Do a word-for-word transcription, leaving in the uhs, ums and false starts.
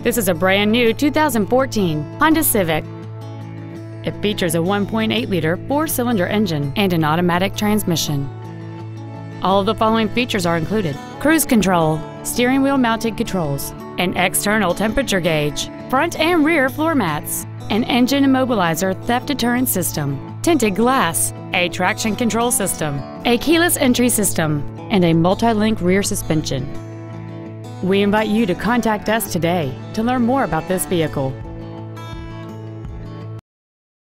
This is a brand new two thousand fourteen Honda Civic. It features a one point eight liter four-cylinder engine and an automatic transmission. All of the following features are included: cruise control, steering wheel mounted controls, an external temperature gauge, front and rear floor mats, an engine immobilizer theft deterrent system, tinted glass, a traction control system, a keyless entry system, and a multi-link rear suspension. We invite you to contact us today to learn more about this vehicle.